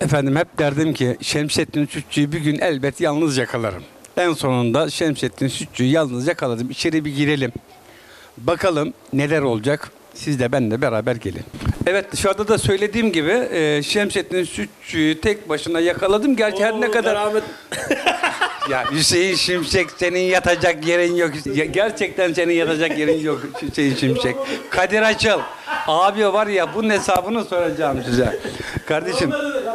Efendim hep derdim ki Şemsettin Sütçü'yü bir gün elbet yalnız yakalarım. En sonunda Şemsettin Sütçü'yü yalnız yakaladım. İçeri bir girelim. Bakalım neler olacak. Siz de benimle beraber gelin. Evet, dışarıda da söylediğim gibi Şemsettin Sütçü'yü tek başına yakaladım. Gerçi her ne kadar... Rahmet. Ya Hüseyin Şimşek, senin yatacak yerin yok. Gerçekten senin yatacak yerin yok Hüseyin Şimşek. Kadir Açıl. Abi var ya, bunun hesabını soracağım size. Kardeşim.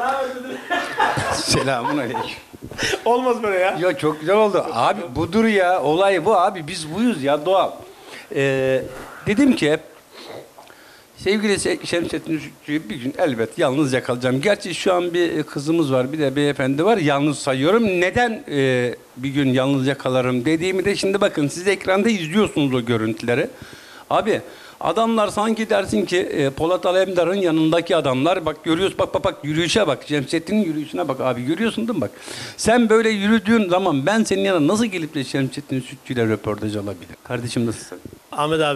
Selamun aleyküm. Olmaz böyle ya. Ya çok güzel oldu. Abi budur ya. Olay bu abi. Biz buyuz ya, doğal. Dedim ki sevgili Şemsettin Sütçü'yü bir gün elbet yalnız yakalayacağım. Gerçi şu an bir kızımız var, bir de beyefendi var. Yalnız sayıyorum. Neden bir gün yalnız yakalarım dediğimi de şimdi bakın, siz ekranda izliyorsunuz o görüntüleri. Abi adamlar sanki dersin ki Polat Alemdar'ın yanındaki adamlar. Bak görüyoruz, bak yürüyüşe bak. Şemsettin'in yürüyüşüne bak abi, görüyorsun değil mi bak. Sen böyle yürüdüğün zaman ben senin yanına nasıl gelip de Şemsettin Sütçü'yle röportaj alabilirim? Kardeşim nasılsın? Ahmet abi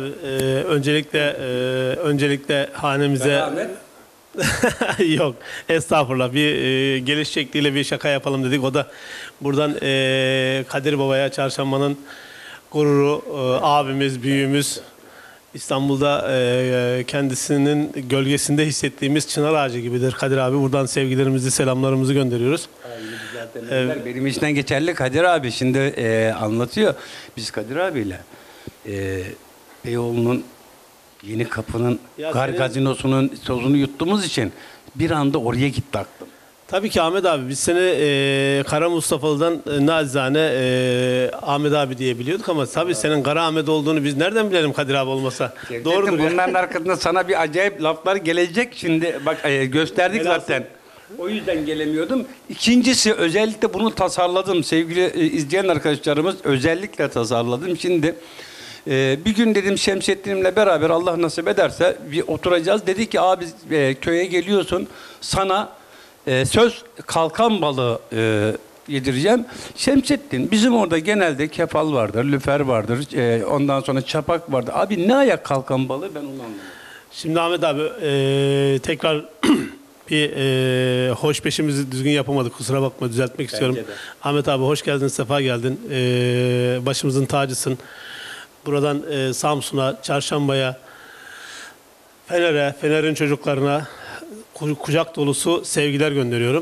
öncelikle hanemize yok estağfurullah bir geliş şekliyle bir şaka yapalım dedik. O da buradan Kadir Baba'ya, Çarşamba'nın gururu, abimiz, büyüğümüz, İstanbul'da kendisinin gölgesinde hissettiğimiz çınar ağacı gibidir Kadir abi. Buradan sevgilerimizi, selamlarımızı gönderiyoruz. Benim içten geçerli Kadir abi şimdi anlatıyor. Biz Kadir abiyle Beyoğlu'nun Yeni Kapı'nın gazinosunun tozunu yuttuğumuz için bir anda oraya gitti aklım. Tabii ki Ahmet abi, biz seni Kara Mustafa'lı'dan nacizane Ahmet abi diye biliyorduk ama tabii senin Kara Ahmet olduğunu biz nereden bilelim Kadir abi olmasa? Doğrudur. Bunların arkasında sana bir acayip laflar gelecek. Şimdi bak gösterdik zaten. O yüzden gelemiyordum. İkincisi, özellikle bunu tasarladım. Sevgili izleyen arkadaşlarımız, özellikle tasarladım. Şimdi bir gün dedim Şemsettin'imle beraber Allah nasip ederse bir oturacağız. Dedi ki abi köye geliyorsun, sana söz kalkan balığı yedireceğim. Şemsettin, bizim orada genelde kefal vardır, lüfer vardır, ondan sonra çapak vardır. Abi ne ayak kalkan balığı, ben onu anlamadım. Şimdi Ahmet abi tekrar bir hoş beşimizi düzgün yapamadık, kusura bakma, düzeltmek istiyorum. Ahmet abi hoş geldin, sefa geldin. Başımızın tacısın. Buradan Samsun'a, Çarşamba'ya, Fener'e, Fener'in çocuklarına kucak dolusu sevgiler gönderiyorum.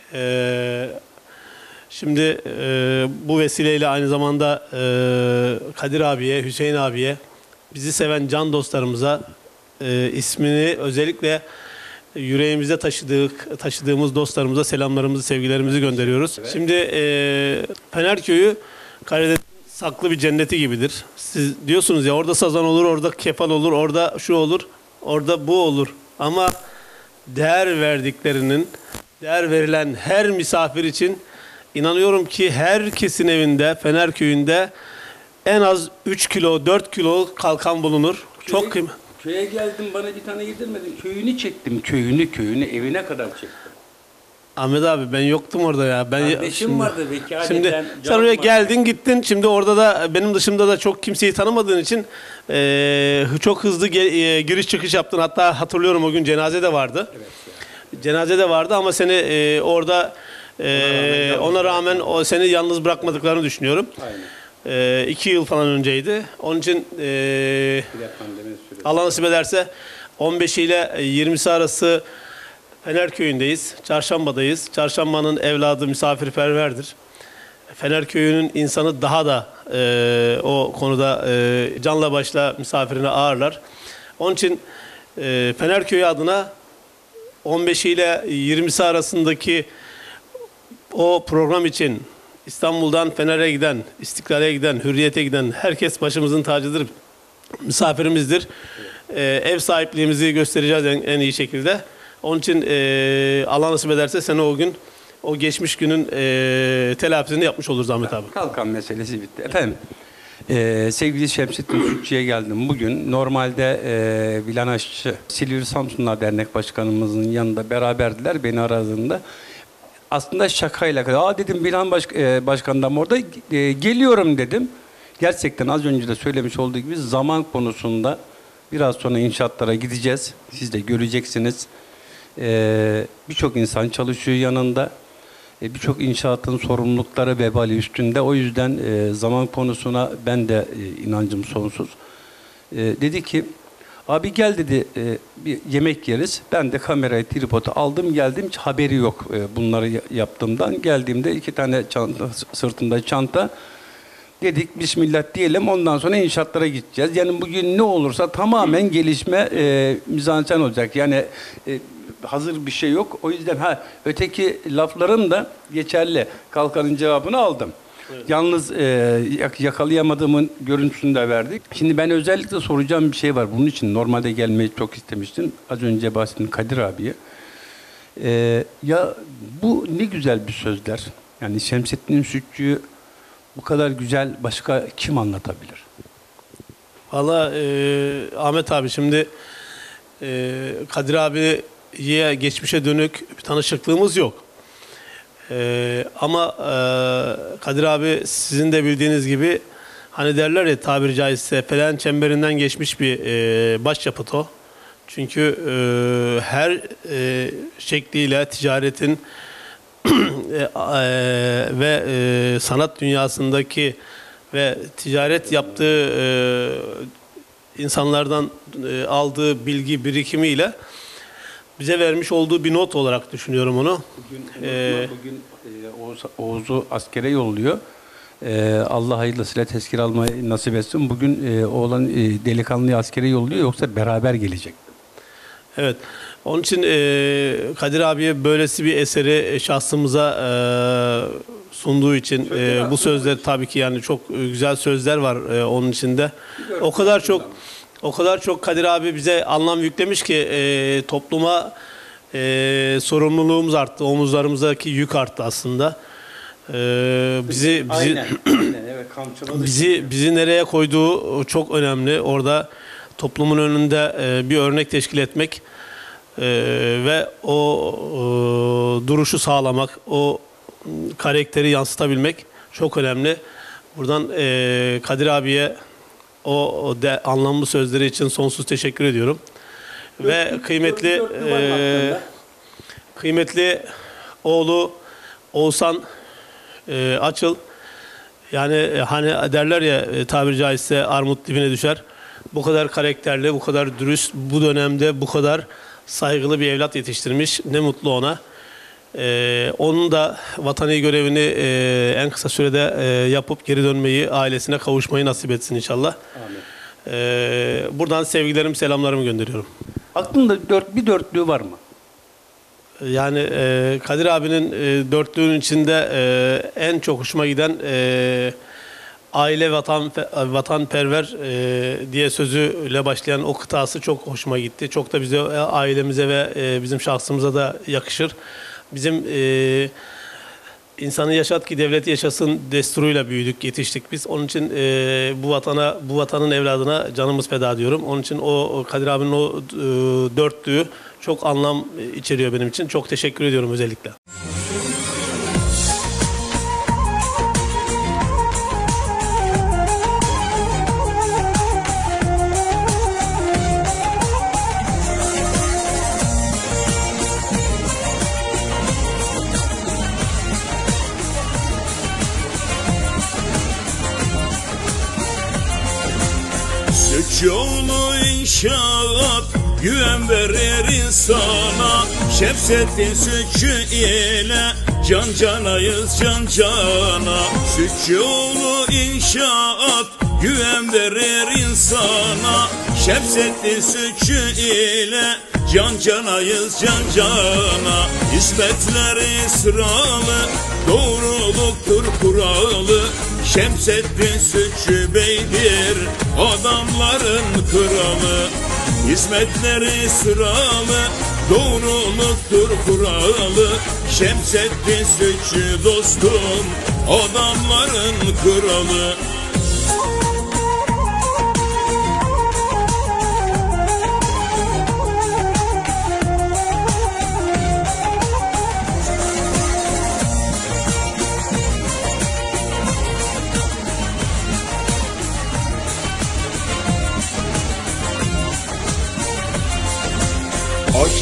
Şimdi bu vesileyle aynı zamanda Kadir abiye, Hüseyin abiye, bizi seven can dostlarımıza ismini özellikle yüreğimizde taşıdığımız dostlarımıza selamlarımızı, sevgilerimizi gönderiyoruz. Evet. Şimdi Fener Köyü Karadeniz'in saklı bir cenneti gibidir. Siz diyorsunuz ya, orada sazan olur, orada kefal olur, orada şu olur, orada bu olur. Ama değer verilen her misafir için inanıyorum ki herkesin evinde, Fener Köyü'nde en az 3 kilo, 4 kilo kalkan bulunur. Çok kıymetli. Köye geldim, bana bir tane yedirmedin. Köyünü çektim, köyünü evine kadar çektim. Ahmet abi ben yoktum orada ya. Kardeşim vardı vekaleten. Şimdi sen oraya geldin gittin. Şimdi orada da benim dışımda da çok kimseyi tanımadığın için çok hızlı giriş çıkış yaptın. Hatta hatırlıyorum, o gün cenaze de vardı. Evet. Cenaze de vardı ama seni orada ona rağmen seni yalnız bırakmadıklarını düşünüyorum. Aynen. 2 yıl falan önceydi. Onun için Allah nasip ederse 15 ile 20'si arası Fener Köyü'ndeyiz. Çarşamba'dayız. Çarşamba'nın evladı misafirperverdir. Fener Köyü'nün insanı daha da o konuda canla başla misafirini ağırlar. Onun için Fener Köyü adına 15 ile 20'si arasındaki o program için İstanbul'dan Fener'e giden, İstiklal'e giden, Hürriyet'e giden herkes başımızın tacıdır, misafirimizdir. Ev sahipliğimizi göstereceğiz en iyi şekilde. Onun için Allah nasip ederse seni o gün, o geçmiş günün telafisini yapmış oluruz Ahmet abi. Kalkan meselesi bitti. Efendim, sevgili Şemsettin Sütçü'ye geldim bugün. Normalde Bilan Aşçı, Silivri Samsunlar Dernek Başkanımızın yanında beraberdiler beni aradığında. Aslında şakayla, dedim Bilan Başkan'dan orada geliyorum dedim. Gerçekten az önce de söylemiş olduğu gibi zaman konusunda biraz sonra inşaatlara gideceğiz. Siz de göreceksiniz. Birçok insan çalışıyor yanında. Birçok inşaatın sorumlulukları vebali üstünde. O yüzden zaman konusuna ben de inancım sonsuz. Dedi ki, abi gel dedi, bir yemek yeriz. Ben de kamerayı, tripodu aldım geldim. Hiç haberi yok bunları yaptığımdan. Geldiğimde 2 tane çanta, sırtımda çanta. Dedik bismillah diyelim, ondan sonra inşaatlara gideceğiz. Yani bugün ne olursa tamamen gelişme mizansen olacak. Yani hazır bir şey yok. O yüzden öteki lafların da geçerli. Kalkanın cevabını aldım. Evet. Yalnız yakalayamadığımın görüntüsünü de verdik. Şimdi ben özellikle soracağım bir şey var. Bunun için normalde gelmeyi çok istemiştim. Az önce bahsettim Kadir abiye. Ya bu ne güzel bir sözler. Yani Şemsettin Sütçü'yü bu kadar güzel başka kim anlatabilir? Valla Ahmet abi şimdi Kadir abiye geçmişe dönük bir tanışıklığımız yok. Ama Kadir abi sizin de bildiğiniz gibi hani derler ya tabiri caizse felen çemberinden geçmiş bir başyapıt o. Çünkü her şekliyle ticaretin ve sanat dünyasındaki ve ticaret yaptığı insanlardan aldığı bilgi birikimiyle bize vermiş olduğu bir not olarak düşünüyorum onu. Bugün Oğuz'u askere yolluyor. Allah hayırlısıyla tezkere almayı nasip etsin. Bugün oğlan delikanlıyı askere yolluyor, yoksa beraber gelecek. Evet. Onun için Kadir abiye böylesi bir eseri şahsımıza sunduğu için bu sözler tabii ki yani çok güzel sözler var onun içinde. O kadar çok Kadir abi bize anlam yüklemiş ki topluma sorumluluğumuz arttı, omuzlarımızdaki yük arttı aslında. Bizi nereye koyduğu çok önemli. Orada toplumun önünde bir örnek teşkil etmek ve o duruşu sağlamak, o karakteri yansıtabilmek çok önemli. Buradan Kadir abiye o anlamlı sözleri için sonsuz teşekkür ediyorum. Ve kıymetli oğlu Oğuzhan Açıl, yani hani derler ya tabiri caizse armut dibine düşer. Bu kadar karakterli, bu kadar dürüst, bu dönemde bu kadar saygılı bir evlat yetiştirmiş. Ne mutlu ona. Onun da vatani görevini en kısa sürede yapıp geri dönmeyi, ailesine kavuşmayı nasip etsin inşallah. Amin. Buradan sevgilerimi, selamlarımı gönderiyorum. Aklında bir dörtlüğü var mı? Yani Kadir abinin dörtlüğünün içinde en çok hoşuma giden aile vatanperver diye sözüyle başlayan o kıtası çok hoşuma gitti. Çok da bize, ailemize ve bizim şahsımıza da yakışır. Bizim insanı yaşat ki devleti yaşasın desturuyla büyüdük, yetiştik biz. Onun için bu vatanın evladına canımız feda diyorum. Onun için o Kadir abinin o dörtlüğü çok anlam içeriyor benim için. Çok teşekkür ediyorum özellikle. Sütçüoğlu inşaat güven verir insana. Şemsettin Sütçü ile can canayız can cana. Sütçüoğlu inşaat güven verir insana. Şemsettin Sütçü ile can canayız can cana. Hizmetleri sıralı, doğruluktur kuralı. Şemsettin Sütçü Bey'dir adamların kralı. Hizmetleri sıralı, doğruluktur kuralı. Şemsettin Sütçü dostum adamların kralı.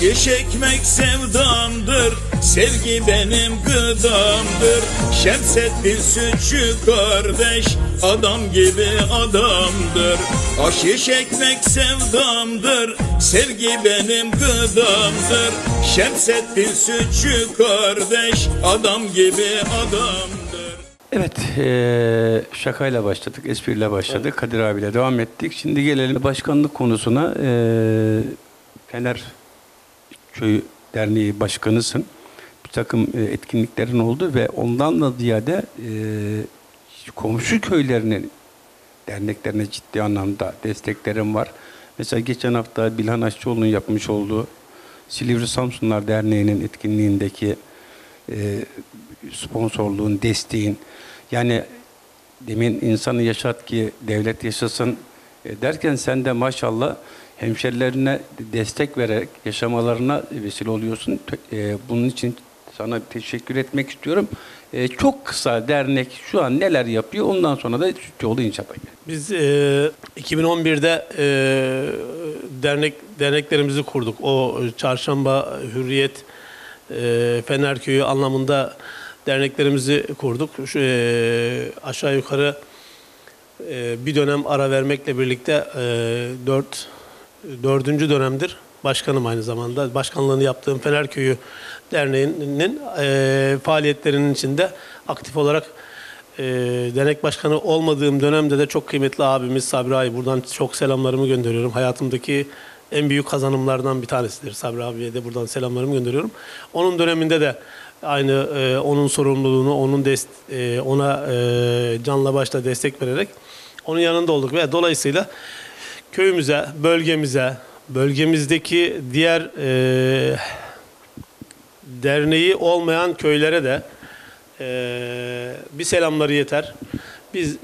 Aşiş ekmek sevdamdır, sevgi benim gıdamdır. Şemsettin Sütçü kardeş, adam gibi adamdır. Aşiş ekmek sevdamdır, sevgi benim gıdamdır. Şemsettin Sütçü kardeş, adam gibi adamdır. Evet, şakayla başladık, espriyle başladık, Kadir abiyle devam ettik. Şimdi gelelim başkanlık konusuna. Fener Köyü Derneği Başkanısın. Bir takım etkinliklerin oldu ve ondan da ziyade komşu köylerinin derneklerine ciddi anlamda desteklerim var. Mesela geçen hafta Bilhan Aşçıoğlu'nun yapmış olduğu Silivri Samsunlar Derneği'nin etkinliğindeki sponsorluğun, desteğin, yani demin insanı yaşat ki devlet yaşasın derken sen de maşallah hemşerilerine destek vererek yaşamalarına vesile oluyorsun. Bunun için sana teşekkür etmek istiyorum. Çok kısa dernek şu an neler yapıyor, ondan sonra da Sütçüoğlu İnşaat'a gel. Biz 2011'de derneklerimizi kurduk. O Çarşamba, Hürriyet, Fenerköyü anlamında derneklerimizi kurduk. Aşağı yukarı bir dönem ara vermekle birlikte dördüncü dönemdir başkanım aynı zamanda. Başkanlığını yaptığım Fenerköyü Derneği'nin faaliyetlerinin içinde aktif olarak dernek başkanı olmadığım dönemde de çok kıymetli abimiz Sabri Ağa'ya buradan çok selamlarımı gönderiyorum. Hayatımdaki en büyük kazanımlardan bir tanesidir. Sabri abiye de buradan selamlarımı gönderiyorum. Onun döneminde de aynı onun sorumluluğunu, ona canla başla destek vererek onun yanında olduk ve dolayısıyla köyümüze, bölgemizdeki diğer derneği olmayan köylere de bir selamları yeter. Biz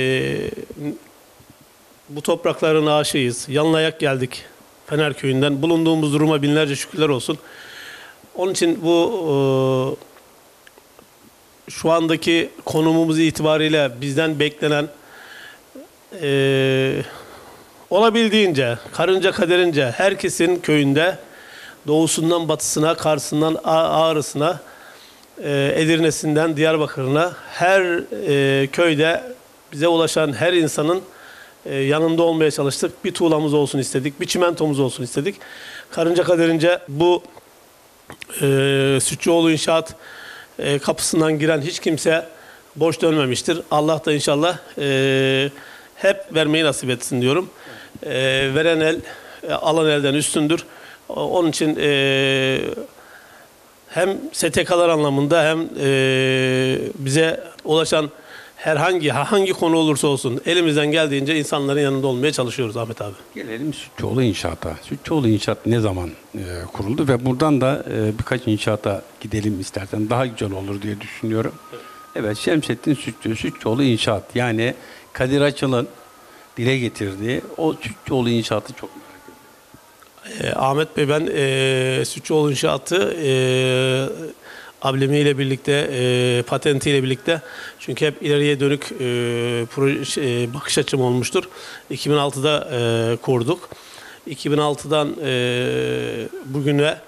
bu toprakların aşığıyız. Yanlayak geldik Fenerköy'ünden. Bulunduğumuz duruma binlerce şükürler olsun. Onun için bu şu andaki konumumuz itibariyle bizden beklenen olabildiğince, karınca kaderince herkesin köyünde doğusundan batısına, Kars'ından Ağrı'sına, Edirne'sinden Diyarbakır'ına her köyde bize ulaşan her insanın yanında olmaya çalıştık. Bir tuğlamız olsun istedik, bir çimentomuz olsun istedik. Karınca kaderince bu Sütçüoğlu İnşaat kapısından giren hiç kimse boş dönmemiştir. Allah da inşallah hep vermeyi nasip etsin diyorum. Veren el alan elden üstündür. Onun için hem STK'lar anlamında hem bize ulaşan hangi konu olursa olsun elimizden geldiğince insanların yanında olmaya çalışıyoruz Ahmet abi. Gelelim Sütçüoğlu İnşaat'a. Sütçüoğlu İnşaat ne zaman kuruldu ve buradan da birkaç inşaata gidelim istersen daha güzel olur diye düşünüyorum. Evet, Şemsettin Sütçüoğlu İnşaat, yani Kadir Açıl'ın dile getirdiği o Sütçüoğlu İnşaat'ı çok merak ediyorum. Ahmet Bey, ben Sütçüoğlu İnşaat'ı ablemiyle birlikte, patentiyle birlikte, çünkü hep ileriye dönük bakış açım olmuştur. 2006'da kurduk. 2006'dan bugüne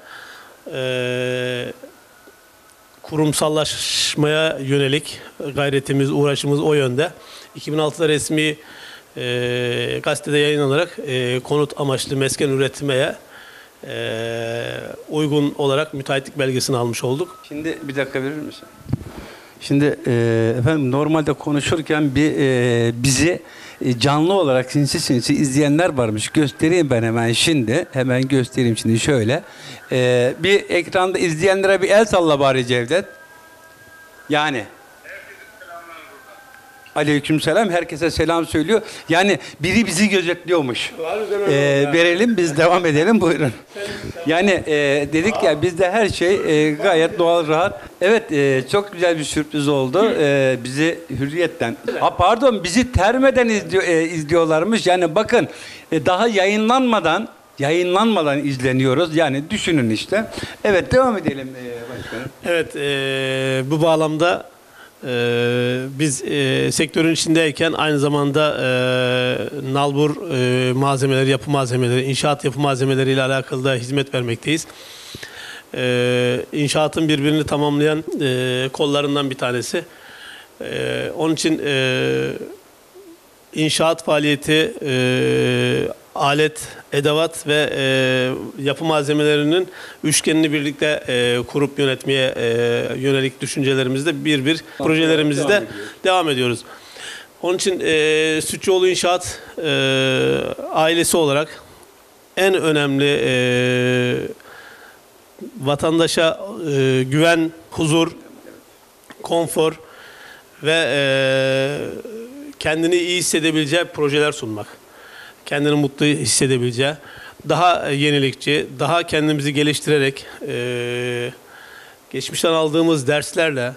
kurumsallaşmaya yönelik gayretimiz, uğraşımız o yönde. 2006'da resmi gazetede yayınlanarak konut amaçlı mesken üretmeye uygun olarak müteahhitlik belgesini almış olduk. Şimdi bir dakika verir misin? Şimdi efendim normalde konuşurken bizi canlı olarak sinsi izleyenler varmış. Göstereyim ben hemen şimdi. Hemen göstereyim şimdi şöyle. Bir ekranda izleyenlere bir el salla bari Cevdet. Yani. Aleykümselam. Herkese selam söylüyor. Yani biri bizi gözetliyormuş. Verelim, biz devam edelim. Buyurun. Yani dedik ya, bizde her şey gayet doğal, rahat. Evet, çok güzel bir sürpriz oldu. Bizi Hürriyet'ten, pardon, bizi Terme'den izliyorlarmış. Yani bakın, daha yayınlanmadan izleniyoruz. Yani düşünün işte. Evet, devam edelim başkanım. Evet, bu bağlamda Biz sektörün içindeyken aynı zamanda nalbur malzemeleri, yapı malzemeleri, inşaat yapı malzemeleri ile alakalı da hizmet vermekteyiz. İnşaatın birbirini tamamlayan kollarından bir tanesi. Onun için inşaat faaliyeti, alet, edevat ve yapı malzemelerinin üçgenini birlikte kurup yönetmeye yönelik düşüncelerimizde bir projelerimizde devam ediyoruz. Onun için Sütçüoğlu İnşaat ailesi olarak en önemli vatandaşa güven, huzur, konfor ve kendini iyi hissedebileceği projeler sunmak. Kendini mutlu hissedebileceği, daha yenilikçi, daha kendimizi geliştirerek, geçmişten aldığımız derslerle,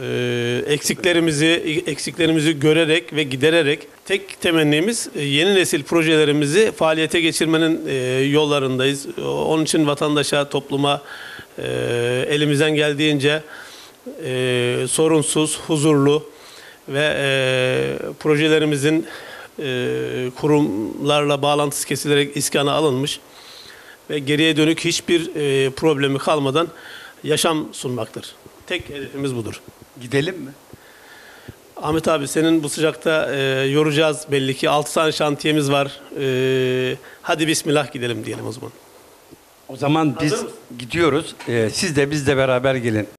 eksiklerimizi görerek ve gidererek tek temennimiz yeni nesil projelerimizi faaliyete geçirmenin yollarındayız. Onun için vatandaşa, topluma elimizden geldiğince sorunsuz, huzurlu ve projelerimizin kurumlarla bağlantısı kesilerek iskana alınmış ve geriye dönük hiçbir problemi kalmadan yaşam sunmaktır. Tek hedefimiz budur. Gidelim mi? Ahmet abi, senin bu sıcakta yoracağız belli ki. 6 tane şantiyemiz var. Hadi bismillah gidelim diyelim o zaman. O zaman biz Hazır mısın? gidiyoruz. Siz de biz de beraber gelin.